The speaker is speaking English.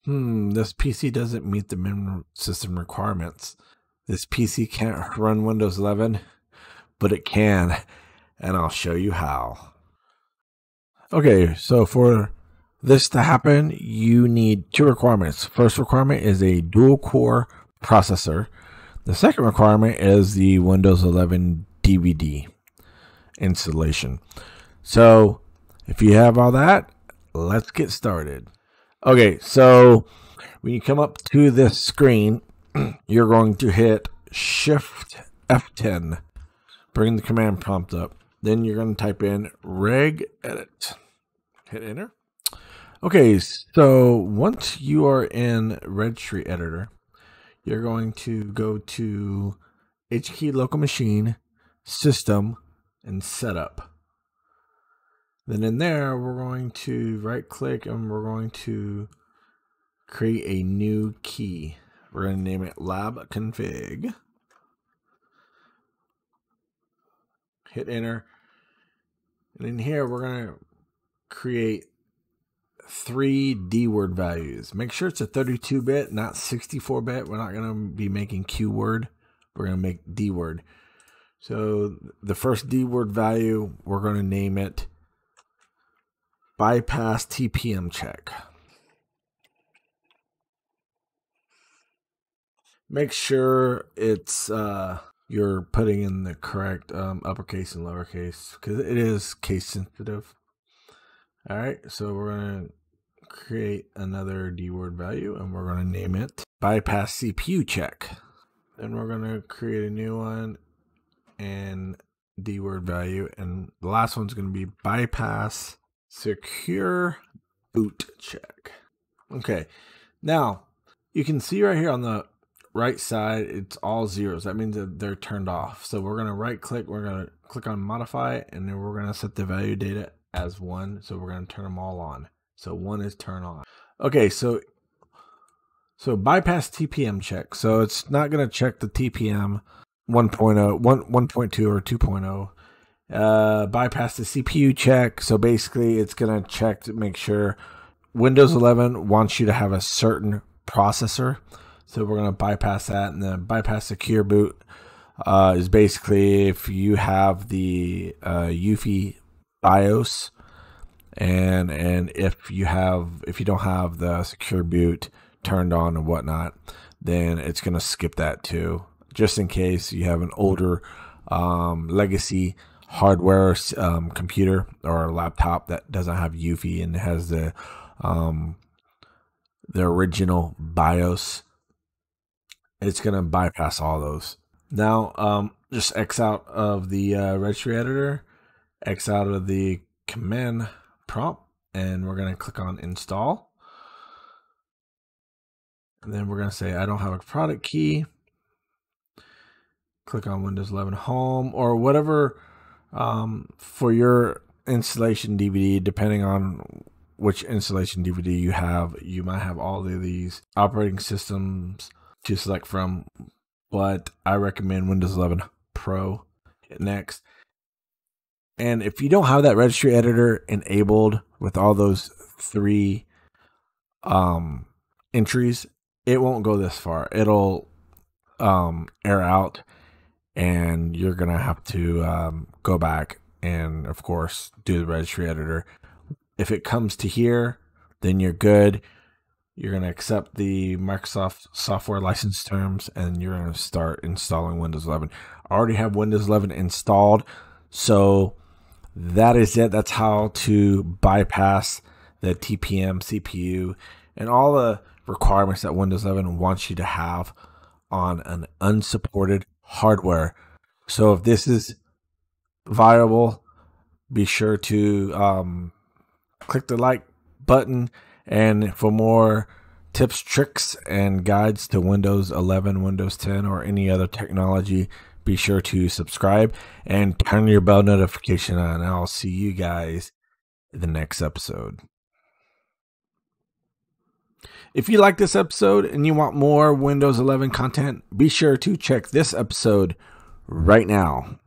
This PC doesn't meet the minimum system requirements. This PC can't run Windows 11, but it can, and I'll show you how. Okay, so for this to happen, you need two requirements. First requirement is a dual core processor. The second requirement is the Windows 11 DVD installation. So if you have all that, let's get started. Okay, so when you come up to this screen, you're going to hit Shift F10, bring the command prompt up. Then you're going to type in regedit. Hit enter. Okay, so once you are in registry editor, you're going to go to HKey local machine, system, and setup. Then in there, we're going to right click and we're going to create a new key. We're going to name it lab config. Hit enter. And in here, we're going to create 3 D-word values. Make sure it's a 32-bit, not 64-bit. We're not going to be making Q-word. We're going to make D-word. So the first D-word value, we're going to name it bypass TPM check. Make sure it's you're putting in the correct uppercase and lowercase because it is case sensitive. All right, so we're going to create another D-word value and we're going to name it bypass CPU check. Then we're going to create a new one and D-word value, and the last one's going to be bypass secure boot check. Okay, now you can see right here on the right side, it's all zeros. That means that they're turned off. So we're going to right click, we're going to click on modify, and then we're going to set the value data as 1. So we're going to turn them all on. So 1 is turn on. Okay, so bypass TPM check. So it's not going to check the TPM 1.0, 1.2 or 2.0. Bypass the CPU check. So basically it's going to check to make sure Windows 11 wants you to have a certain processor. So we're going to bypass that, and then bypass secure boot is basically if you have the UEFI BIOS, and if you don't have the secure boot turned on and whatnot, then it's going to skip that too, just in case you have an older legacy hardware computer or laptop that doesn't have UEFI and has the original BIOS. It's going to bypass all those. Now, just X out of the registry editor, X out of the command prompt, and we're going to click on install. And then we're going to say, I don't have a product key. Click on Windows 11 Home or whatever for your installation DVD, depending on which installation DVD you have. You might have all of these operating systems to select from, but I recommend Windows 11 Pro. Hit next. And if you don't have that registry editor enabled with all those 3 entries, it won't go this far. It'll error out, and you're gonna have to go back and, of course, do the registry editor. If it comes to here, then you're good. You're going to accept the Microsoft software license terms, and you're going to start installing Windows 11. I already have Windows 11 installed, so that is it. That's how to bypass the TPM CPU and all the requirements that Windows 11 wants you to have on an unsupported hardware. So if this is viable, be sure to click the like button. And for more tips, tricks, and guides to Windows 11, Windows 10, or any other technology, be sure to subscribe and turn your bell notification on. I'll see you guys in the next episode. If you like this episode and you want more Windows 11 content, be sure to check this episode right now.